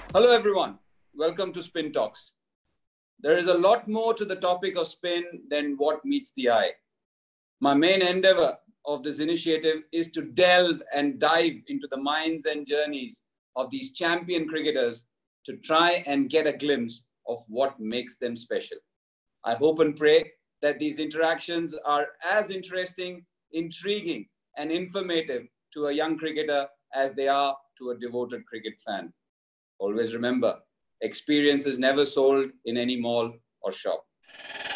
Hello everyone, welcome to Spin Talks. There is a lot more to the topic of spin than what meets the eye. My main endeavor of this initiative is to delve and dive into the minds and journeys of these champion cricketers to try and get a glimpse of what makes them special. I hope and pray that these interactions are as interesting, intriguing, and informative to a young cricketer as they are to a devoted cricket fan. Always remember, experience is never sold in any mall or shop.